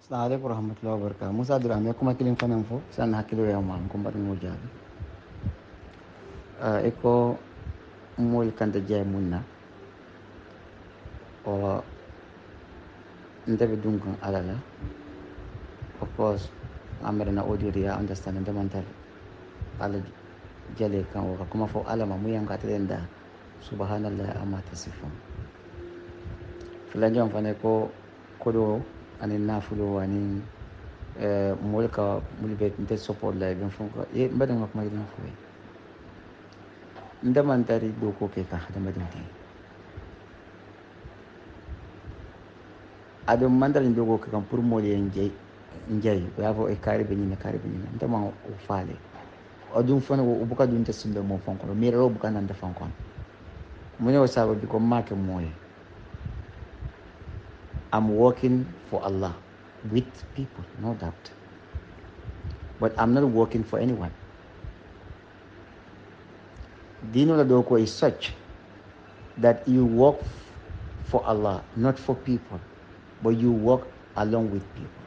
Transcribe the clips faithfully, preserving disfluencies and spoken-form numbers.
Assalamu alaikum warahmatullahi wabarakatuh. Musa Durame kuma kilin fanan fo san hakkilo ya ma ko mbaɗi mo jaabi uh, eko mool kanta jey munna o ndeɓe dunkan alala of course amere audio dia understand ndemantar ala jale kan o kuma fo alama mu yanka tren da subhanallah amma tasifun fulan jam fane ko kodo ani nafulo ani eh, mool ka mulbe nte support la ben fonko e mbaɗi ngak may den fo ndemantari do ko ke ka hada madin te ado mandal do ko kan pour mo le njey njey ya fo e kari be ni kari be ni ndema o faale adum fana o buka dun te simbe mo fonko mi ro buka nan da fonko mo ne o sabo bi ko make moye I'm working for Allah with people, no doubt, but I'm not working for anyone. Dino la doko is such that you work for Allah, not for people, but you work along with people.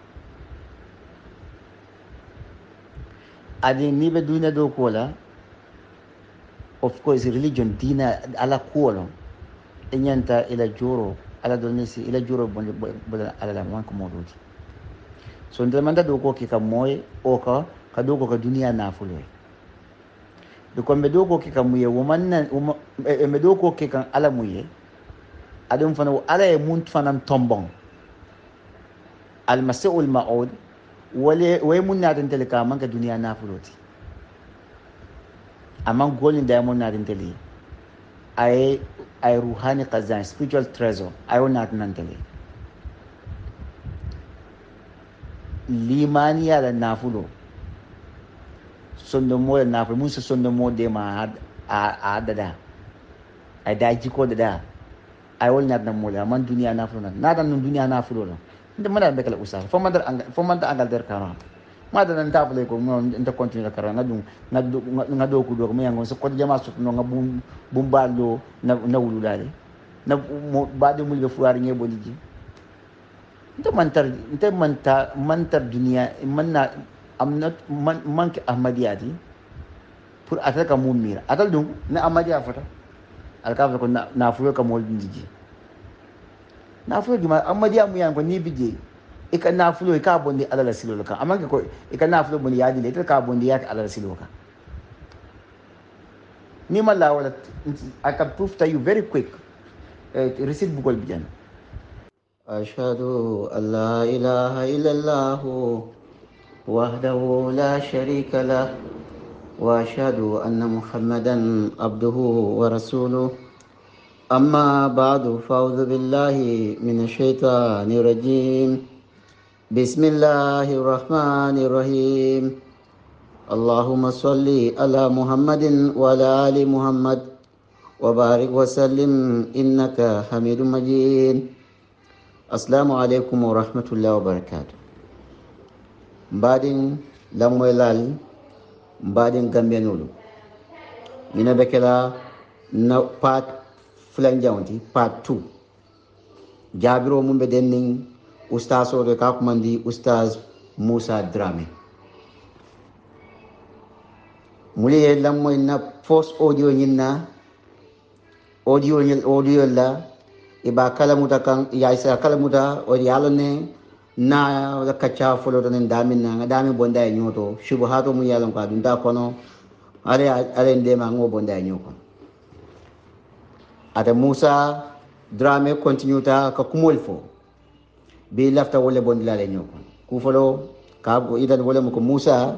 Adi nibe duna doko la, of course, religion dina ala kuolo, enyanta ila joro, ala donesi ila joro bon ala la mwan komodoti. So ndemanda doko kika moy oka ka doko ka dunia na fuloy. Doko me doko kika muye woman na me doko kika ala muye adum fana ala e munt fanam tombong al mas'ul ma'ud wale way mun na den teleka man ka dunia na fuloti amman golin da mun na den tele ay ay ruhani qazan spiritual treasure ay wona nan tele limani ya da nafulo sondo mo na nafulo mun so sondo mo de ma a dada ay daji ko dada ay wol na nan mo la man dunia nafulo na na dan dunia nafulo la nde mana be kala usal fo man dar fo man ta angal der kara ma da nan tafle ko mo nda continue kara na dum na na do ku do mo yango so ko jama so no ngabum bum ballo na na wululale na ba de mul be fuari nge boliji nte mantar nte manta mantar dunia manna am not man manke ahmadiyati pour ataka mumira atal dum na ahmadiya fata alka ko na na fuyo ka mol ndiji na fuyo gima ahmadiya mu yanko ni bije e ka na fuyo ka bonde alala silo ka amanga ko e ka na fuyo bonde yadi le ka bonde yaka alala silo ka ni mala wala I can prove to you very quick uh, receipt bugol bijan أشهد أن لا إله إلا الله وحده لا شريك له وأشهد أن محمدا عبده ورسوله أما بعد فأعوذ بالله من الشيطان الرجيم بسم الله الرحمن الرحيم اللهم صل على محمد وعلى آل محمد وبارك وسلم إنك حميد مجيد Assalamu alaikum wa rahmatullahi wa barakatuh. Mbadin lamwe lal mbadin gambianulu. Mina bekela na part fulan jawnti part two. Jabiro mumbe denning ustaz o de kakumandi ustaz Musa Drame. Muliye lamwe na post audio nyinna audio nyil audio la iba kala muta kan ya isa kala muta o yalo ne na da kacha folo to nen damin na dami bonda e nyoto shubuhato mu yalo ka dun da kono ale ale nde ma ngo bonda e nyoko ada Musa Drame continue ta ka kumol fo bi lafta wala bondi la le nyoko ku folo ka go idan wala mu ko Musa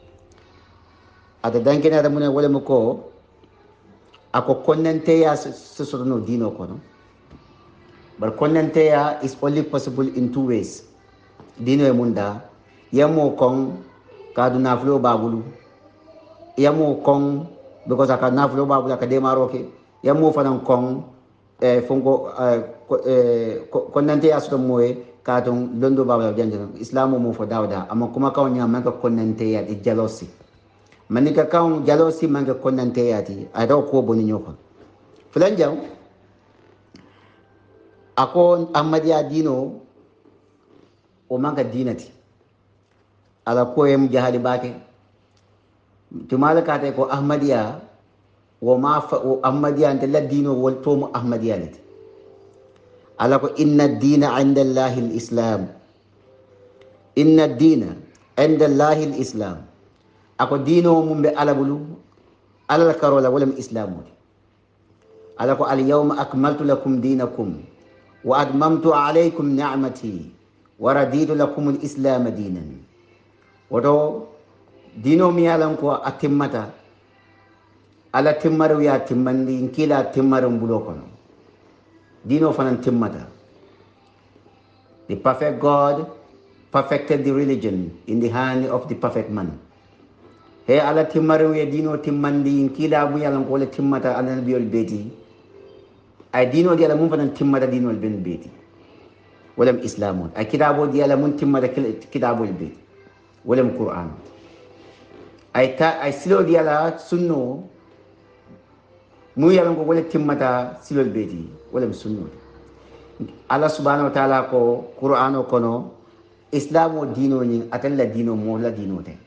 ada dankene ada mun wala mu ko ako konnante ya so no dino kono. But konanteya is only possible in two ways. Dino e munda, yamo kong kadu naflo babulu. Yamo kong because aka naflo babulu aka demaroke. Yamo fanan kong eh fongo eh konanteya soto moe kadon londo babulu janjana. Islamo mo fo dawda amma kuma kaw nya manka konanteya di jealousy. Manika kaw jealousy manka konanteya ti ada ko boni nyoko. Fulanjaw ako Ahmadiyya dino o manka dinati ala koyem jahali bake tumala kate ko ahmadiya wo ma fa o ahmadiya ante la dino wol tomu ahmadiya lati ala ko inna ad-dina 'inda allahi al-islam inna ad-dina 'inda allahi al-islam ako dino mumbe ala bulu ala karola wala islamu ala ko al-yawma akmaltu lakum dinakum wa atmamtu alaykum ni'mati wa raditu lakum al-islam dinan woto dino mi yalan ko atimmata ala timmaru ya timmandi kila timmaru bulo kono dino fanan timmata. The perfect God perfected the religion in the hand of the perfect man. He ala timmaru ya dino timmandi kila bu yalan ko le timmata ala nabiyul beti ay dino di ala mun fanan timmata dino ben beti walam islamun ay kitabo di ala mun timmata kitabul beti walam qur'an ay ta ay silo di ala sunno mu yalan ko wala timmata silol beti walam sunno Allah subhanahu wa ta'ala ko qur'ano kono islamo dino ni atalla dino mo la dino te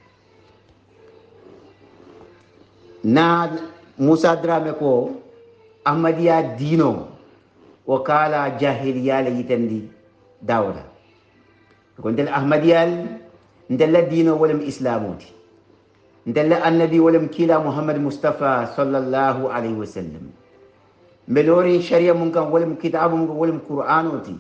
na Musa Drame ko ahmadiya dino o kala jahiliya le yitendi dawda ko ndel ahmadiyal ndel dino walam islamoti ndel annabi walam kila muhammad mustafa sallallahu alaihi wasallam melori sharia mun kan walam kitabu mun walam qur'anoti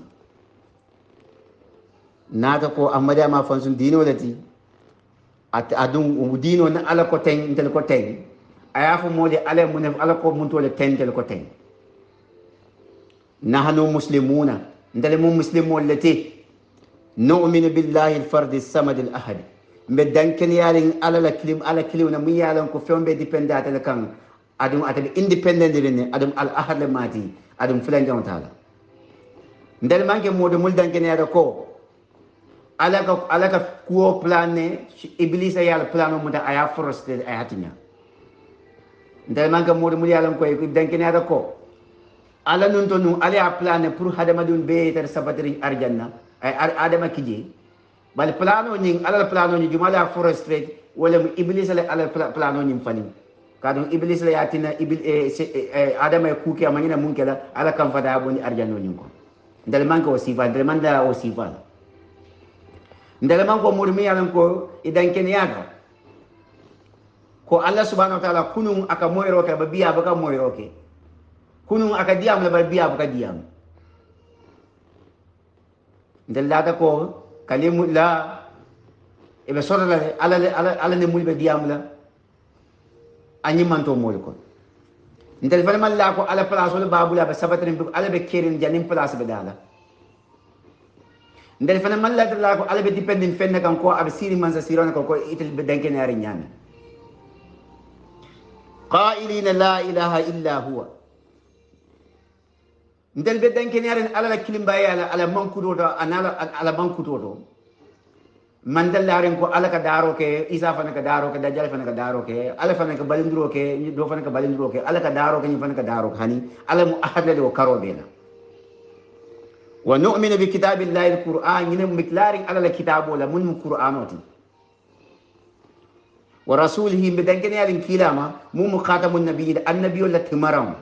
nata ko ahmadiya ma fansun dino lati at adun dino na ala ko ten ndel ko ten ayafu modi ale mun ala ko mun tole ten ndel ko ten nahnu muslimuna ndel mun muslimo lati nu'minu billahi al-fard as-samad al-ahad mbe danken yarin ala la klim ala klim na mun yalan ko fembe dependata la kan adum atabe independent ne adum al-ahad le mati adum fulan jam taala ndel manke modo mul danken yara ko ala ka ala ka ko plane iblis yala plano mu da aya frosted ayatinya ndel manke modo mul yalan ko danken yara ko ala nun to nu ala plane pour hadama dun be ter sabatri arjanna ay adama kije bal plano ning ala plano ni jumala frustrate wala iblis ala ala plano ni fani kadon iblis la yatina ibil e adama ku ke amanya munkela ala kam fada boni arjanno ni ko ndal manko wasifa ndal manda wasifa ndal manko murmi yalan ko idan ken yaga ko Allah subhanahu wa ta'ala kunun aka moyro ke babiya baka moyro ke kunun aka diam la babiya baka diam ndal lada ko kalimu la e be sora la ala ala ala ne mulbe diam la anyi manto mol ko ndel fal mal la ko ala place wala babula be sabatrin bi ala be kerin janim place be dala ndel fal mal la ko ala be dependent fenn kan ko ab siri man sa sirona ko ko itel be danken yari nyami qailina la ilaha illa huwa ndel be danken yari ala la kilimba yala ala mankudo do anala ala mankudo do mandal laren ko ala ka daro ke isa fana ka daro ke dajjal fana ka daro ke ala fana ka balindro ke do fana ka balindro ke ala ka daro ke ni fana ka daro hani ala mu ahad le karo bela wa nu'minu bi kitabillahi alquran yin miklarin ala la kitabo la mun qur'anoti wa rasulihi bi dangene yalin kilama mu muqatamun nabiyyi annabi wala timaram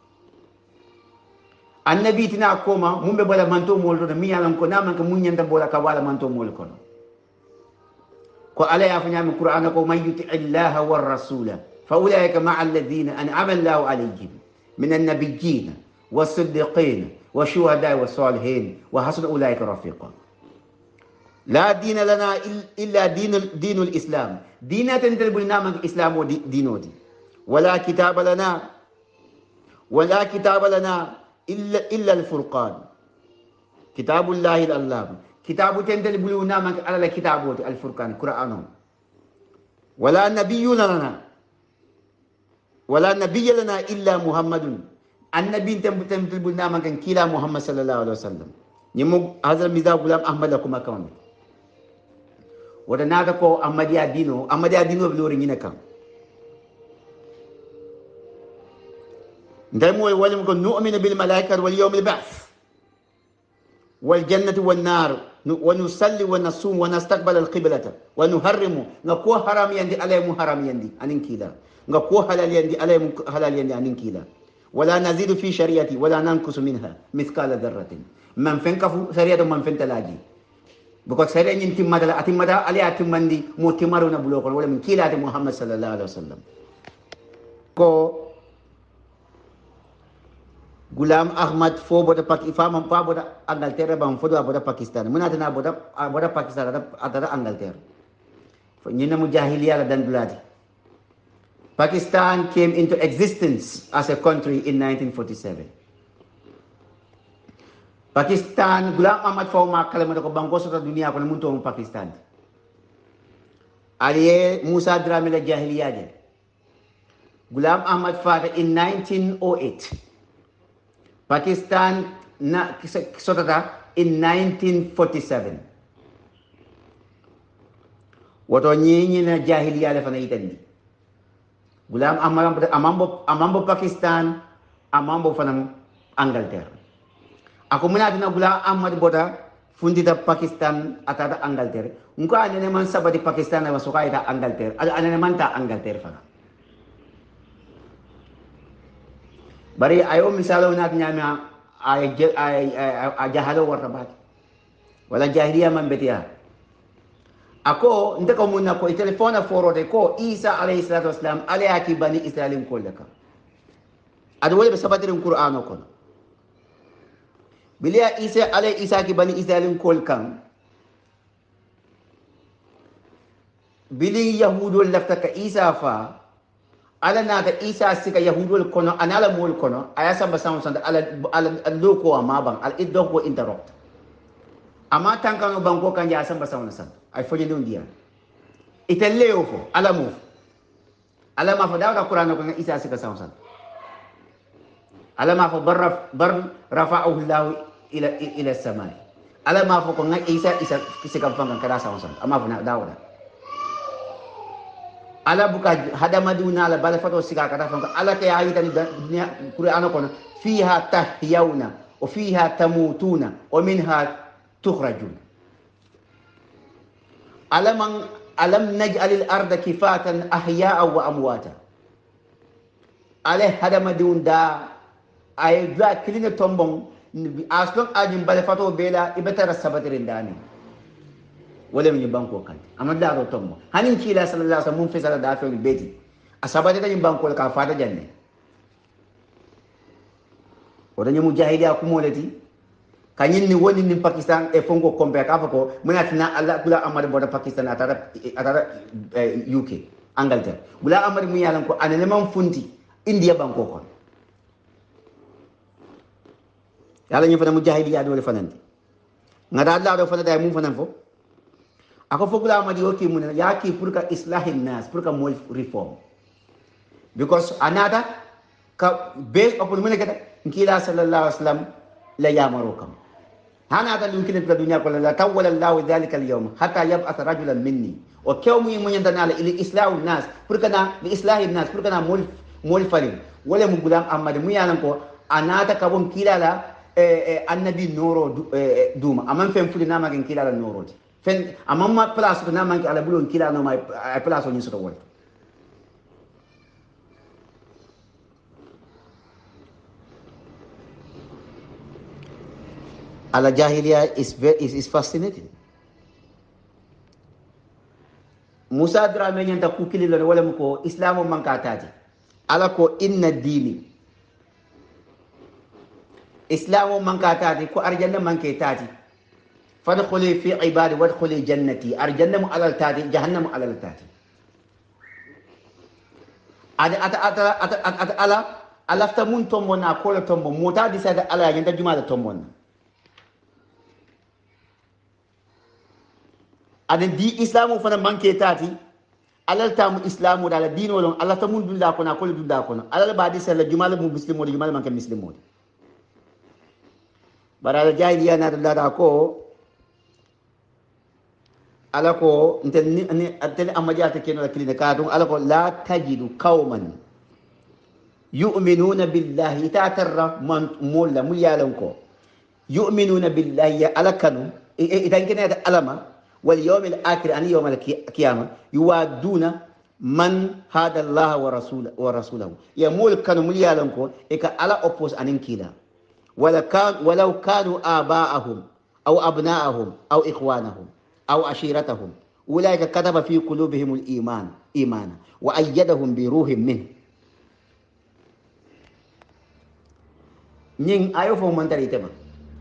annabi tina koma mumbe bala manto moldo mi yalan ko naman ka munyanda bola ka wala manto mol kono ko ala ya fanya min qur'ana ko man yuti illaha war rasula fa ulaika ma'a alladhina an'ama Allahu alayhim min an-nabiyyin was-siddiqin wash-shuhada'i was-salihin wa hasuna ulaika rafiqa la dina lana illa dinul dinul islam dinatan talbulna man islam wa dinodi wala kitaba lana wala kitaba lana illa illa al-furqan kitabullahi al-allam kitabu tendel buluna man ala la kitaboti al-furqan qur'anum wala nabiyyuna lana wala nabiyya lana illa muhammadun annabi tembul buluna man kan kila muhammad sallallahu alaihi wasallam nyimu hazal miza gulam ahmad lakum akam wada naga ko ahmadiya dino ahmadiya dino blori nyina kam ndai moy walim ko nu'minu bil malaikati wal yawmil ba'th wal jannati wan nar ونصلي ونصوم ونستقبل القبلة ونحرم نكو حرام يندي عليهم حرام يندي أنين كيلا نكو حلال يندي عليهم حلال يندي أنين كيلا ولا نزيد في شريعتي ولا ننقص منها مثقال ذرة من فين كفو شريعة من فين تلاجي بقول شريعة ينتم مدلا أتم مدلا علي أتم مندي مؤتمرون بلوكون ولا من كيلا محمد صلى الله عليه وسلم ko Gulam Ahmad fo boda pak ifama pa boda Angleterre bam fo boda Pakistan munata na boda boda Pakistan ada Angleterre fo nyina mujahiliya la dan buladi. Pakistan came into existence as a country in nineteen forty-seven. Pakistan Gulam Ahmad fo ma kala mo ko bango sa dunia ko munto mo Pakistan. Aliye Musa Drame la jahiliya de. Gulam Ahmad father in nineteen oh eight. Pakistan na sotata in nineteen forty-seven. Wato nyinyi na jahiliya le fana itandi. Gulam Ahmad amambo amambo Pakistan amambo fana Angleterre. Ako muna dina Gulam Ahmad boda fundita Pakistan atata Angleterre. Unko anene man sabati Pakistan na masuka ita Angleterre. Anene man ta Angleterre fana. Bari ayo misalo nat nyama ay ay ay jahalo wartabat wala jahiliya man betia ako ndeko munna ko telefona forode ko Isa alayhi salatu wassalam alayaki bani israilin kollaka adu wala sabatirin qur'ano kono biliya Isa alay Isa ki bani israilin kolkan bili yahudul laftaka Isa fa ala nata Isa sika yahudul kono anala mol kono aya samba sama sanda ala ala loko amabang al iddo ko interrupt ama tankano banko kan ya samba sama sanda ay fodi dum dia itelleo fo ala mo ala ma fa dawda qur'an ko Isa sika sama sanda ala ma fa bar bar rafa'ahu Allah ila ila samai ala ma fa ko Isa Isa sika fangan kada sama sanda ama fa dawda ala buka hadamaduna ala bala fato sika kata fanka ala ke ayita ni dunia qur'ano kono fiha tahyawna wa fiha tamutuna wa minha tukhrajun alam alam naj'al al-ardha kifatan ahya'a wa amwata ale hadamadun da ay za kilina tombon aslon ajin bala fato bela ibetara sabatirin dani wala min banko kan amada ro tombo hanin kila sallallahu alaihi wasallam mun fi sala da fa beti asabati da banko ka fata janne wadanya mujahidi akumoleti kanyin ni woni ni Pakistan e fongo kombe ka fa ko munatina Allah kula amade boda Pakistan atara atara U K Angleterre bula amade mu yalan ko anene man funti India banko kon yalla ñu fa mujahidi ya dole fananti ngada Allah do fana day mu fanan fo ako fogula amadi oki mun yaki pour ka islahin nas pour ka mol reform because anada ka based upon mun kata nkila sallallahu alaihi wasallam la yamarukum hanada yumkin fi dunya kullu la tawalla Allah dhalika al-yawm hatta yab'ath rajulan minni wa kawmu mun yandana ila islahu nas pour kana li islahin nas pour kana mol mol falim wala mu gulam amadi mu yalan ko anada ka bon kila la annabi noro duma amman fem fulina magin kila la noro fen amamma place ko namanki ala bulon kila no may place o nyiso to wol ala jahiliya is very, is, is fascinating. Musa Drame nyanta kukili lo wala muko islamu mankatati ala ko inna dini islamu mankatati ko arjanna mankatati فادخلي في عبادي وادخلي جنتي ارجنم على التاتي جهنم على التاتي ada ata ata ata ata ala alafta mun tombo na ko tombo mota di sada ala yanda juma da tombo ada di islamu fana manke tati alal tamu islamu da la dino lon alafta mun dulla ko na ko dulla ko alal ba di sala juma mu muslimo di juma manke muslimo bara jahiliya na da ko alako ntel ni atel amajata keno la kilina kadum alako la tajidu qauman yu'minuna billahi ta'tarra man mulla mulyalanko yu'minuna billahi alakanu إذا كان هذا ألم واليوم الآخر أن يوم القيامة يوادون من هذا الله ورسوله ورسوله يمول كانوا مليالنكو إك على أوبوس أنين كيلا ولا كان ولو كانوا آباءهم أو أبناءهم أو إخوانهم أو عشيرتهم أولئك كتب في قلوبهم الإيمان إيمانا وأيدهم بروح منه. نين أيو فهم من تري تبا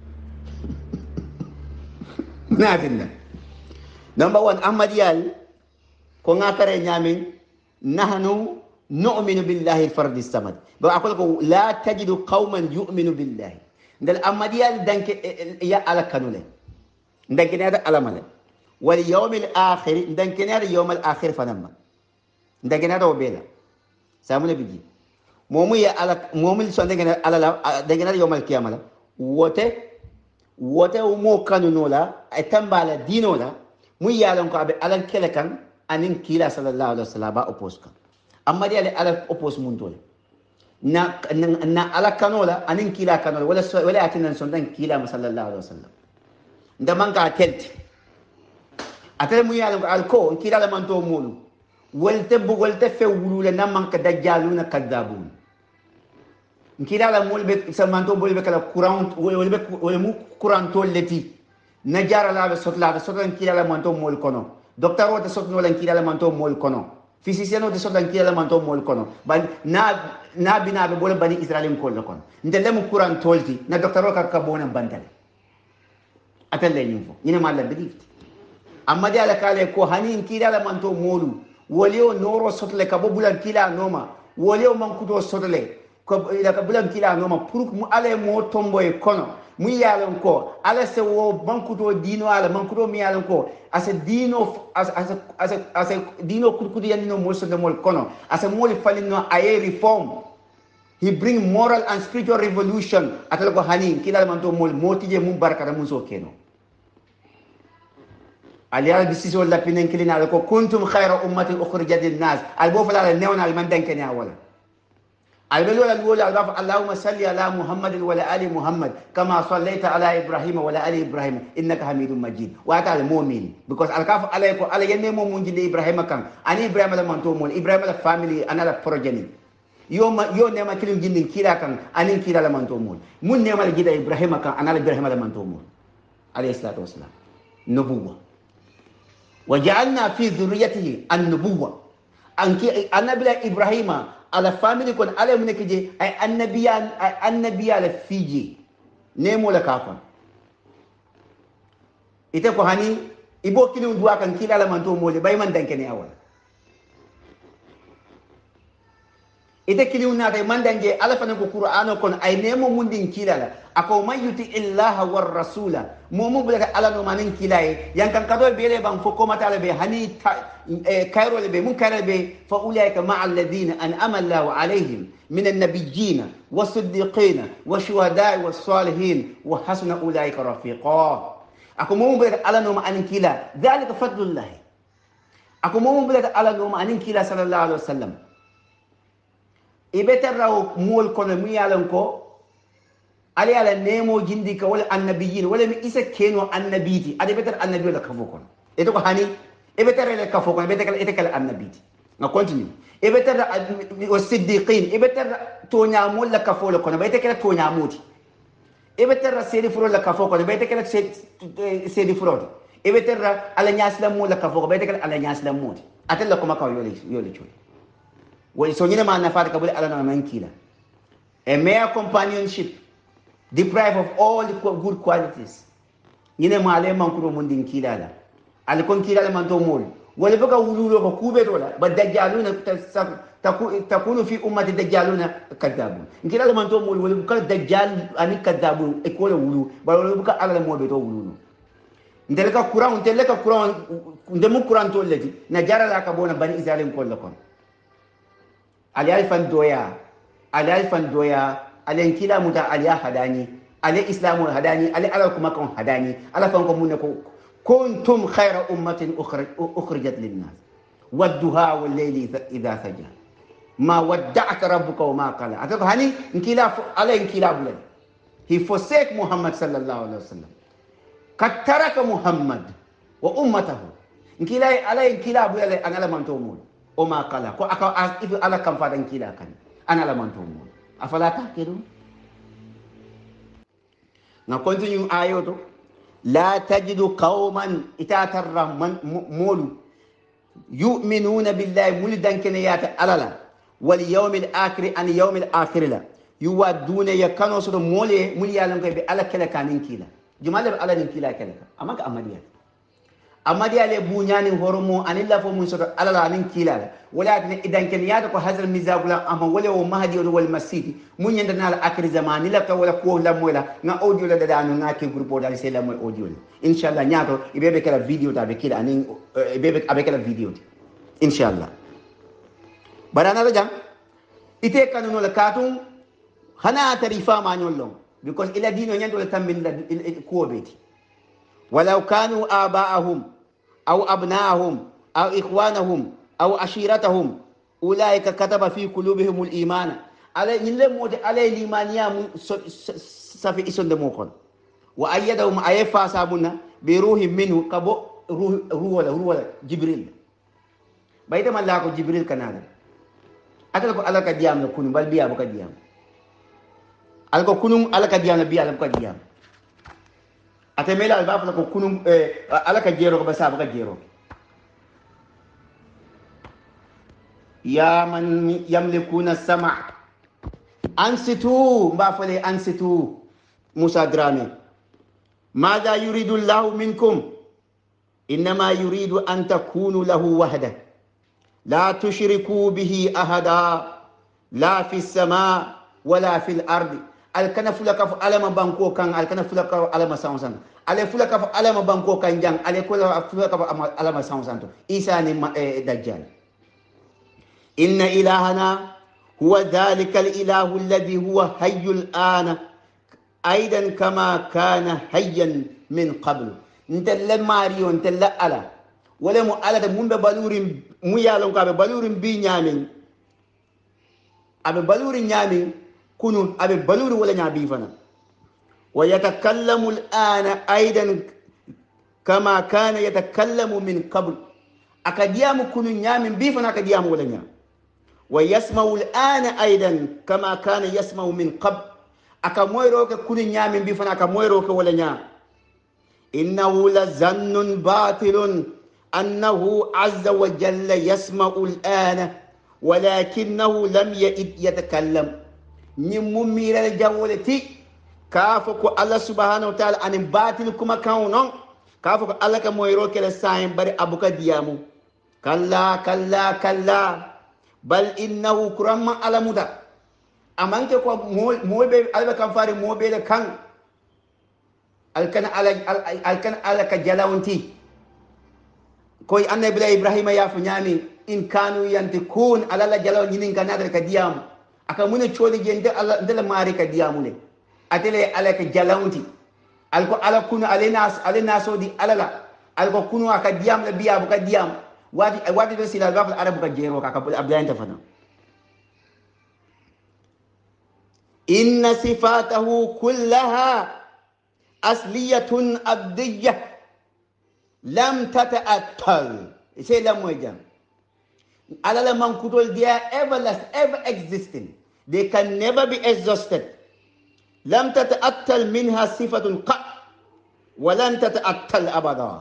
نافنا نمبر وان أحمد يال كونا كره نيامين نحن نؤمن بالله الفرد الصمد بقول لكم لا تجد قوما يؤمن بالله ndal أحمد يال دانك يا على كانوله دانك نهار على ماله واليوم الآخر دانك نهار يوم الآخر فنما دانك نهار وبيلا سامونا بيجي مومو يا على مومو سون دانك نهار على دانك نهار يوم القيامة وته وته ومو كانونولا اتمبالا دينولا مو يالون كو ابي على كلكان أنين كيلا صلى الله عليه وسلم با أوبوسكا أما دي على أوبوس مونتول نا نا على كانولا أنين كيلا كانولا ولا ولا أتينا نسوندن كيلا صلى الله عليه وسلم ندمان كاتلت أتلا مو يالون على كو كيلا لما نتو مولو ولتب ولتف ولولا نمان كدجالون كذابون كيلا لا مول بك سمانتو بول بك لا كوران ولا بك ولا مو كوران تولتي نجار لا بسوت لا بسوت كيلا لا مانتو مول كونو docteur o de sot no lan kila manto mol kono physicien o de sot lan kila manto mol kono ban na na bina be bole bani israelim ko kono ndele mu kuran tolti na docteur o ka ka bona bandale atelle nyimfo nyine malla believed amma dia la kale ko hani kila la manto molu wolio noro sotle ka bo bulan kila noma wolio man kuto sotle ko ila ka bulan kila noma pour mu ale mo tombo e kono mu yalon ko ala se wo bankuto dino ala bankuto mi yalon ko asa dino asa asa asa dino kurkudu yanino mo so mol kono asa mol falino aye reform he bring moral and spiritual revolution atala ko hani kila man to mol motije mu barkata mun so keno aliya bisiso la pinen kilina ko kuntum khayra ummatin ukhrijat lin nas albo fala newna al man dankene awala البلو الأول اللهم صل على محمد وعلى آل محمد كما صليت على إبراهيم وعلى آل إبراهيم إنك حميد مجيد وأتى المؤمن because الكاف عليكم على ينمي مؤمن جد إبراهيم كان أنا إبراهيم لا منتومون إبراهيم لا family أنا لا progeny يوم يوم نما كلهم جد كيلا كان أنا كيلا لا منتومون من نما جد إبراهيم كان أنا لا إبراهيم لا منتومون عليه الصلاة والسلام نبوة وجعلنا في ذريته النبوة أنك أنا بلا إبراهيم على family كون على منك جي أي النبي النبي على فيجي نيمو لكافن إتكو هني إبو كيلو دوا كان كيلا على منتو مولي باي من دنكني أول إذا كيلو ناتي من دنجي على فنكو قرآن كون أي نيمو مندين كيلا لا أكو ما يطيع الله والرسول مومو بلك على نومانين كيلاي يان كان كدول بيلي بان فوكو متى بي هني كايرو لبي من كايرو لبي فأولئك مع الذين أنعم الله عليهم من النبيين والصديقين والشهداء والصالحين وحسن أولئك رفيقا أكو مومو بلك على نومانين كيلا ذلك فضل الله أكو مومو بلك على نومانين كيلا صلى الله عليه وسلم إبتراو مول كون ميالنكو علي على نيمو جندي كول النبيين ولا إيسا كانوا النبيتي أدي بتر النبي ولا كفوكون إيه تقول هني إيه بتر ولا كفوكون إيه بتر إيه تكلم النبيتي ما كونتينيو إيه بتر والصديقين إيه بتر تونيا مول لا كفولكون إيه تكلم تونيا موتي إيه بتر سيدي فرود لا كفوكون إيه تكلم سيدي فرود إيه بتر على ناس لا مول لا كفوكون إيه تكلم على ناس لا موتي أتلقوا ما كانوا يولي يولي شوي ويسونينا ما نفعل قبل على نومان كيلا a mere companionship deprived of all the good qualities yine male man kuro mundin kilala alkon kilala man to mol wala baka wululo ko kube dola ba dajjaluna takunu fi ummati dajjaluna kadabun kilala man to mol wala baka dajjal ani kadabun e ko la wulu ba wala baka alala mo be to wuluno ndel ka kuran ndel ka kuran ndemu kuran to leti na jara la ka bona bani israelim ko la kon ali alfan doya ali alfan doya ali kila muta ali hadani ali islamu hadani ali ala kuma kon hadani ala fan ko munako kuntum khayra ummatin ukhrijat lin-nas wad-duha wal-layli idha saja ma wadda'aka rabbuka wa ma qala ataka hani kila ali kila bulan he forsake Muhammad sallallahu alaihi wasallam قد ترك محمد وأمته نكيلا على نكيلا أبو يلا أنا لمن تومون وما قال كو أكا إذا على كم فادن كيلا كان أنا لمن تومون أفلا تأكلون نكونتينيو آيوتو لا تجد قوما إتاتر من مولو يؤمنون بالله مولدان كنيات ألالا واليوم الآخر أن يوم الآخر لا يودون يكانوا صدو مولي مولي يالن كي بألا كلا كانين كيلا جمال بألا نكيلا كلا أماك أمديات أمديات لبنيان هرمو أن الله فمون صدو ألالا نكيلا ولكن إذا كنيات كو حزر مزاقلا أما ولي ومهدي والمسيح من يندنا الآخر زمان لا ولا كوه لا مولا نا أوديو لا دانو نا كي غروبو دال سي لا مو أوديو إن شاء الله نياتو يبي كلا فيديو تا بكيلا أنين يبي أبكلا فيديو إن شاء الله barana la jang ite kanuno la katum hana tarifa ma nyollo because ila dino nyando la tambin la ko beti walau kanu aba'ahum aw abna'ahum aw ikhwanahum aw ashiratahum ulaika kataba fi qulubihim al-iman ala yille mode ala limaniya safi ison de mokon wa ayyadahum ayfa sabuna bi ruhin minhu kabo ruh ruwala ruwala jibril bayta mallako jibril kanana atal ko alaka diam na kunum bal biya baka diam alko kunum alaka diam na biya baka diam atemela alba fa ko kunum alaka jero ko basa baka jero ya man yamlikuna sama ansitu mbafale ansitu Musa Drame ماذا يريد الله منكم إنما يريد أن تكونوا له وحده لا تشركوا به أحدا لا في السماء ولا في الأرض الكنف لك علم بانكو كان الكنف لك علم سانسان على فلك علم بانكو كان جان على كل فلك علم سانسان إيسان دجال إن إلهنا هو ذلك الإله الذي هو حي الآن أيضا كما كان حيا من قبل انت لما ريو انت لا ألا ولا مو ألا من ببالور مو يالون كابي بالور بي نيامين أبي بالور نيامين كنون أبي بالور ولا نيابي فنا ويتكلم الآن أيضا كما كان يتكلم من قبل أكديام كنون نيامين بي فنا أكديام ولا نيام ويسمع الآن أيضا كما كان يسمع من قبل أكمويروك كنون نيامين بي فنا أكمويروك ولا نيام إنه لظن باطل أنه عز وجل يسمع الآن ولكنه لم يتكلم نممير الجولتي كافك الله سبحانه وتعالى أن باطل كما كونون كافك الله كمويروك لساين بري أبوك ديامو كلا كلا كلا بل إنه كرم على مدى أمانك مول بي ألبا كان فاري مول بي لكان alkan ala alkan ala ka jalawunti koy anna bila ibrahima ya fu nyami in kanu yantikun ala la jalaw nyinin kanadar ka diam aka mune choli gende ala ndela mari ka diamu ne atele ala ka jalawunti alko ala kunu alena alena sodi alala alko kunu aka diam la biya bu ka diam wadi wadi do sila gafal arab ka jero ka ka abdayan tafana inna sifatahu kullaha أصلية أبدية لم تتأتل say لم يجم على لمن كتول they are everlasting ever existing they can never be exhausted لم تتأتل منها صفة قط ولن تتأتل أبدا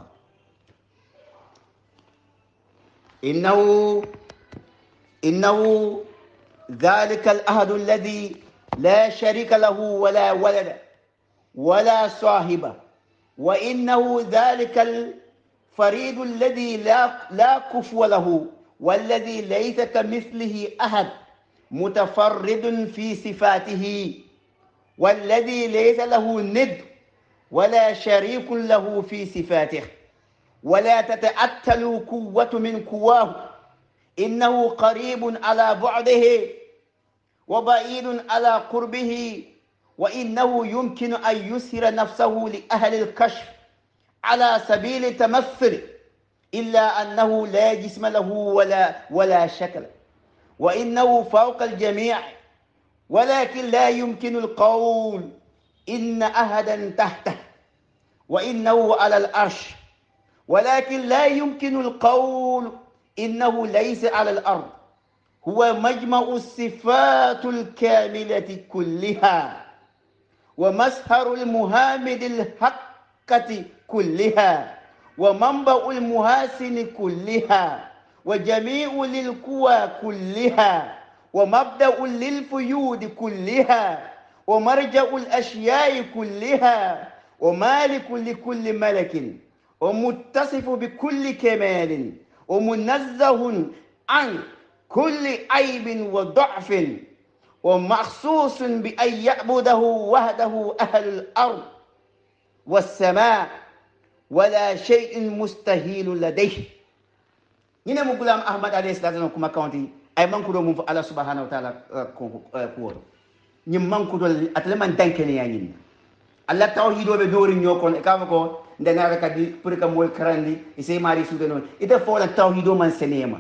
إنه إنه ذلك الأحد الذي لا شريك له ولا ولد ولا صاحبة وإنه ذلك الفريد الذي لا لا كفو له والذي ليس كمثله أحد متفرد في صفاته والذي ليس له ند ولا شريك له في صفاته ولا تتأتل قوة من قواه إنه قريب على بعده وبعيد على قربه وإنه يمكن أن يسر نفسه لأهل الكشف على سبيل التمثل إلا أنه لا جسم له ولا ولا شكل وإنه فوق الجميع ولكن لا يمكن القول إن أحدا تحته وإنه على العرش، ولكن لا يمكن القول إنه ليس على الأرض. هو مجمع الصفات الكاملة كلها، ومسهر المهامد الحقة كلها، ومنبع المحاسن كلها، وجميع للقوى كلها، ومبدأ للفيود كلها، ومرجع الأشياء كلها، ومالك لكل ملك، ومتصف بكل كمال، ومنزه عن كل عيب وضعف، ومخصوص بأن يعبده وحده أهل الأرض والسماء، ولا شيء مستحيل لديه. ñine mu gulam ahmad alayhi salatu wasallam kuma kaunti ay mankudo mum ala subhanahu wa ta'ala ko ko ñim mankudo atale man dankene ya ñin alla tawhido be dori ñokon e kafa ko ndena raka di pour ka mol karandi e sey mari sude non ite fola tawhido man senema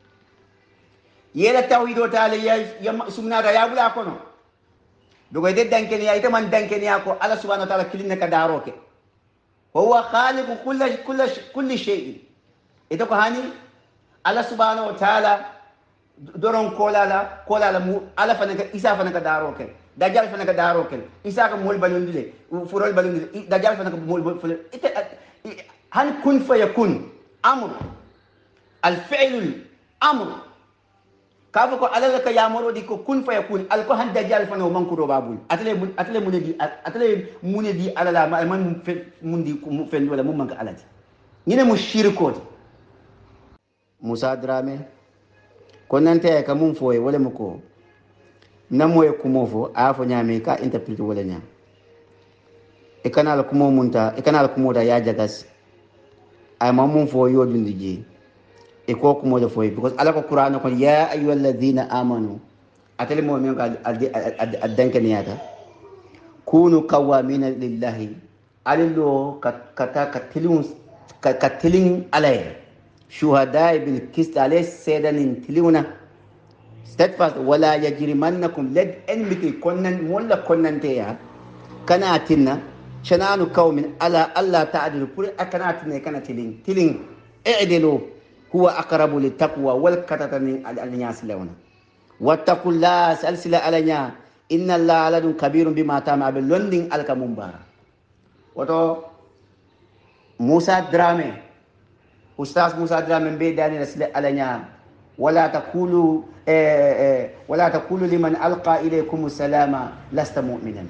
yela tawhido ta'ala ya sumna da ya bula kono dogo de dankene ya ite man dankene ya ko ala subhanahu wa ta'ala kilinne ka daroke huwa khaliqu kulli kulli kulli shay'in ite ko hani Allah subhanahu wa ta'ala doron kolala kolala mu ala fanaka isa fanaka daro ken dajjal fanaka daro ken isa ka mol balundile furol balundile dajjal fanaka mol ful ite han kun fayakun amr al fi'l amr kafa ko ala ka yamoro di ko kun fayakun al ko han dajjal fanaka man ko do babul atale atale munedi atale munedi ala la man mundi mu fen wala mu manka alati ñine mu shirkoti Musa Dramé ko nante ka mum foye wala mako namoye kumo fo a fo nyame ka interpret wala nya e kanal kumo munta e kanal kumo da ya jagas ay ma mum fo yo dundi ji e ko kumo da foye because ala ko qur'an ko ya ayyuhalladhina amanu atale mo men ka addanka niyata kunu qawamina lillahi alilo kata katilun katilin alay shuhada'i bil qist alay sedanin tiluna steadfast wala yajrimannakum lad enmity konnan wala konnante ya kana tinna shananu qaumin ala alla ta'dilu pur akana tinne kana tilin tilin i'dilu huwa aqrabu littaqwa wal katatani al nyas lawna wattaqullaha salsila alanya inna allaha ladun kabirun bima ta'malu londing alka mumbara wato Musa Dramé Ustaz Musa Dramé be dani rasle alanya wala taqulu eh, eh, wala taqulu liman alqa ilaykum salama lasta mu'minan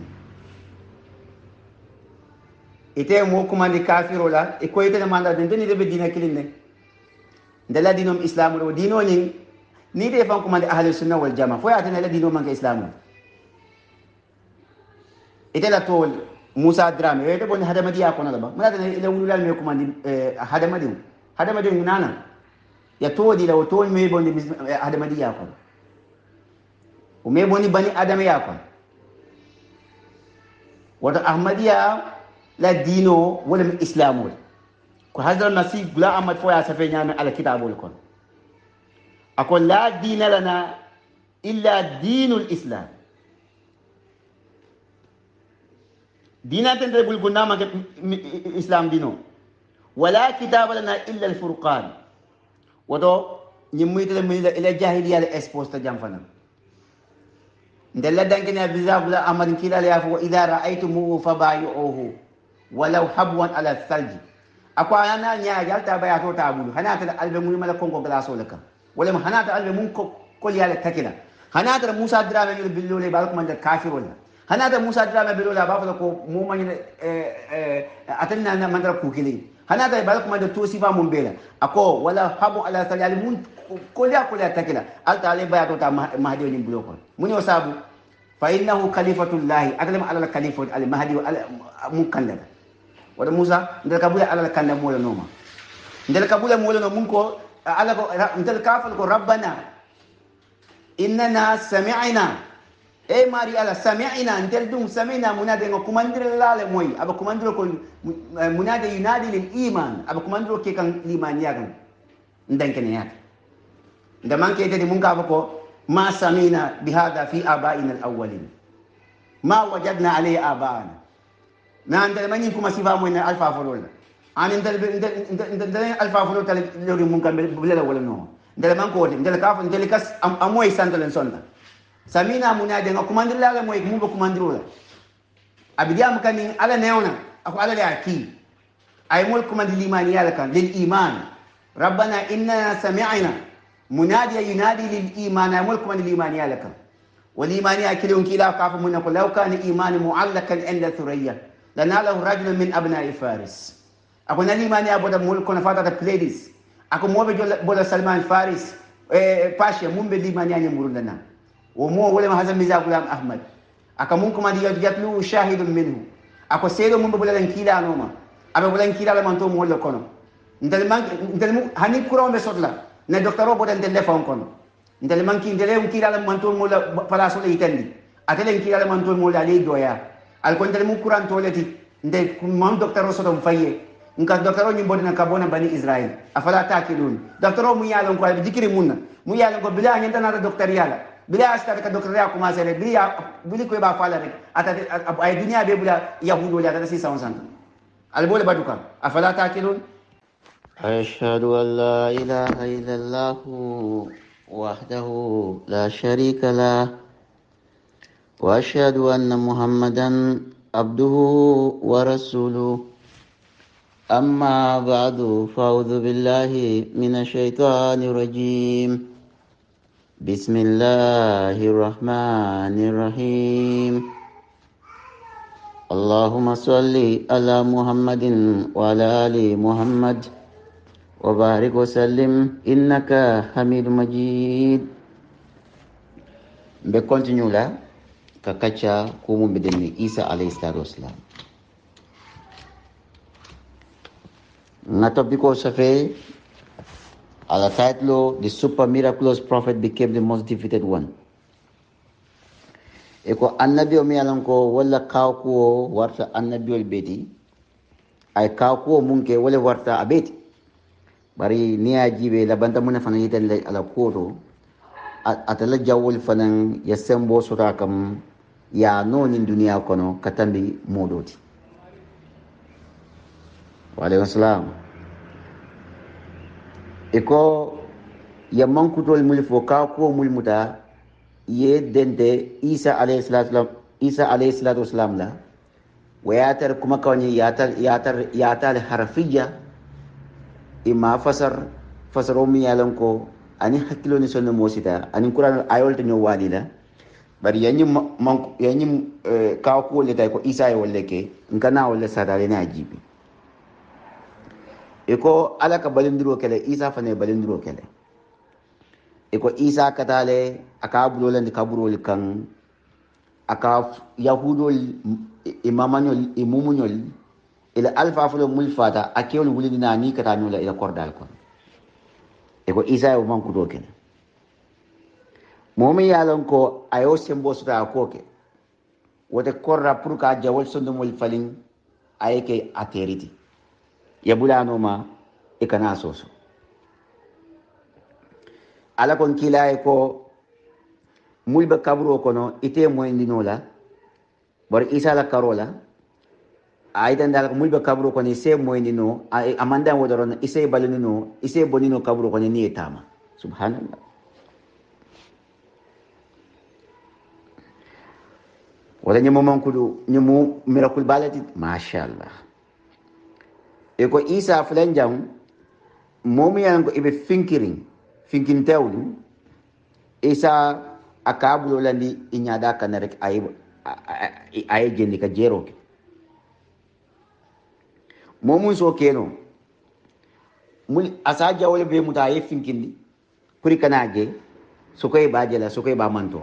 ite mo kuma ni kafiro la e ko ite manda den ni de be dina kilinne ndala dinom islam do dino ni ni de fan kuma de ahli sunna wal jamaa fo ya tan la dino man ka islam ite la tol Musa Dramé e de bon hadamadi ya kono la ba mala tan ila wulal me kuma ni hadamadi hadamadi nana ya todi la tol me bon hadamadi ya kono o me boni bani adam ya kono wata ahmadiya la dino wala islamu ko hadal nasi gula ahmad fo ya safe nyame ala kitabul kon akon la dina lana illa dinul islam dina tende bul gunama islam dino wala kitab lana illa al furqan wato nyimuytele mila ila jahiliya la exposta jamfana ndella dankina bizabula amadin kila ya fa idha ra'aytumuhu fabayuhu walau habwan ala thalji akwa yana nya yalta baya to tabulu hanata albe mun mala konko glaso laka wala hanata albe mun ko kol yala takila hanata Musa Dramé yul billole balko man kafir wala hanata Musa Dramé bilola ba fa ko mu man eh eh atanna na mandra kukili hanata balko man to sifa mun bela ako wala habu ala thalji mun kolya kolya takila alta ale baya to ta mahdi ni bloko mun yo sabu fa innahu khalifatullah adlam ala khalifat al mahdi wa mun kallada wada Musa ndel kabula ala kanda mola noma ndel kabula mola no mun ko ala ko ndel kafal ko rabbana innana sami'na e mari ala sami'na ndel dum sami'na munade ngo kumandire lale moy aba kumandiro ko munade yunadi lil iman aba kumandiro ke kan iman yagan ndankene yak ndaman ke tedi mun ka ko ma samina bihada fi abaina al awwalin ma wajadna alayhi abana na andal mani kuma sifa mo na alfa folol an ndal ndal alfa folol tal lori mun kambe bulela wala no ndal man ko ndal ka fa ndal kas amoy santalen sonda samina munade nga kumandilla la moy mu ba kumandirola abidiyam kan ala neewna ako ala ya ki ay mol kumandi limani yala kan lil iman rabbana inna sami'na munadiya yunadi lil iman ay mol kumandi limani yala kan wal imani akilun kila kafu mun ko law kana iman mu'allakan inda thuriyya lanalahu rajulun min abna'i faris ako na limani aboda mol ko na fata ta playlist ako mobe bola salman faris e pasha mumbe limani anya murundana wo mo wala hazan mizakulam ahmad aka mun kuma di yatlu shahidun minhu ako seedo mun bola lan kila noma abe bola kila la manto mo wala kono ndal man ndal mu hani kuro be sodla na docteur bo den telefon kono ndal man ki ndele kila la manto mo la palaso le itandi atele kila la manto mo la le doya al ko ndal mu kuran toleti nde man docteur so dum faye nka docteur ni bodina kabona bani israel afala takilun docteur mu yalon ko be dikiri munna mu yalon ko bila nyanta na docteur yala bila asta ka docteur ya kuma sele bila bili ko ba fala rek ata ay dunya be bula yahudo la ta si sawansan al bole baduka afala takilun أشهد أن لا إله إلا الله وحده لا شريك له وأشهد أن محمدا عبده ورسوله أما بعد فأعوذ بالله من الشيطان الرجيم بسم الله الرحمن الرحيم اللهم صل على محمد وعلى آل محمد وبارك وسلم إنك حميد مجيد. Be continue la ka kacha ko mo bedeni Isa alayhi salatu wassalam. Na topic ko safe ala title the super miraculous prophet became the most defeated one. Eko annabi o mi alan ko wala kaw ko warta annabi ol beti ay kaw ko munke wala warta abeti bari ni ajibe la banta mun fana yitan la ala koto atala jawul fanan ya sembo sura kam ya no ni duniya kono katambi modoti wa alayhi salam eko ya mankutol mulfo ka ko mulmuta ye dente Isa alayhi salatu Isa alayhi salatu wasalam la wayatar kuma kawni yatar yatar yatar harfiyya ima fasar fasaro mi yalan ko ani hakkilo ni sonno mosita ani qur'an ayol to nyowali la bari yanyi man yanyi ka ko le tay ko Isa ay wolle ke ngana wolle sadale na jibi eko alaka balindiro kele Isa fane balindiro kele eko Isa katale aka bulolan di kaburol kan aka yahudol imamanol imumunol ila alfa fulo mulfata akewol wulidina ni kata nula ila kordal kon eko Isa o man kudo ken momi yalon ko ayo sembo suta koke wote korra pour ka jawol sondo mol falin ayeke ateriti yabulano ma e kana soso ala kon kila ko mulbe kaburo kono ite moyndinola bar Isa la karola aidan dal mulbe kaburo kono ise moyndino amanda wodoron ise balunino ise bonino kaburo kono ni etama subhanallah wala nyamo mankudu nyamo miracle balati mashallah e ko Isa flanjam momi yan ko ibe finkiring finkin tawlu Isa akabulo landi inyada kana rek ay ay jendi ka jero momun so keno mul asaja wala be muta ay finkindi kuri kanaje so koy bajela so koy ba mantor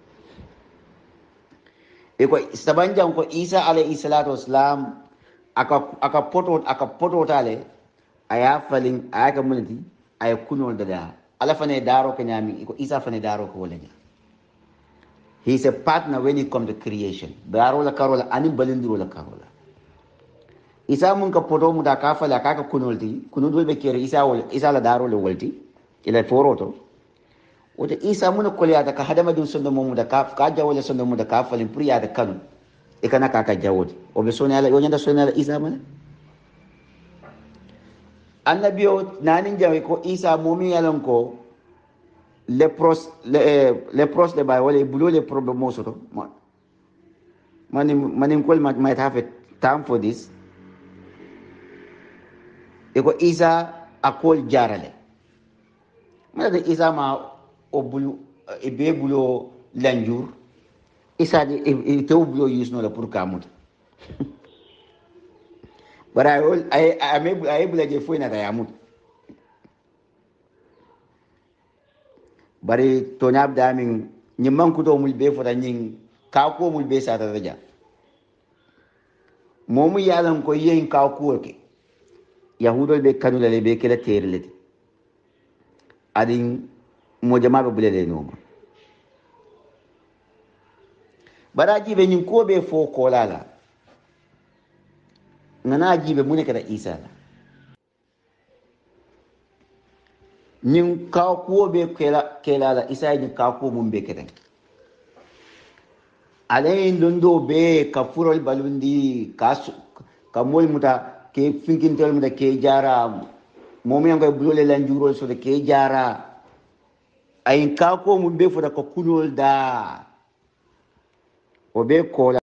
e ko sabanjam ko Isa alayhi salatu wassalam aka aka poto aka poto tale aya falin aya munati ay kunol dada ala fane daro ko nyami ko Isa fane daro ko wala nya. He is a partner when it comes to creation. Daro la karola ani balindiro la karola. Isa mun ka poto mu da ka fala ka ka kunolti kunol be kere Isa wala Isa la daro le walti ila foroto wata Isa mun ko ya da ka hadama dun sunno mu da ka ka jawala sunno mu da ka falin priya da kanu e kana kaka jawodi o be soni ala yonyanda soni ala isa mana annabiyo nanin jawe ko isa momi yalan ko les pros les les pros de bay wala bulo les problème mo soto mani mani ko might have a time for this e ko isa akol jarale mana isa ma o bulu e be bulo lanjur isa de e te bulo yusno la pour kamut bara ay ay ay bula je foi na yamut bari to nyab da min nyimman ku to mul be fota nyin ka ko mul be sa ta daja momu yalan ko yen ka ko ke yahudo be kanu le be kala terle adin mo jama be bulele no bara jibe nyin ko be fo ko lala ngana jibe mun kada isa la nyin ka ko be kala kala la isa ni ka ko mun be keden alain londo be ka furol balundi ka ka moy muta ke finkin tol muta ke jara momi ngoy bulole lan jurol so de ke jara ay ka ko mun be fo da ko kunol da o be ko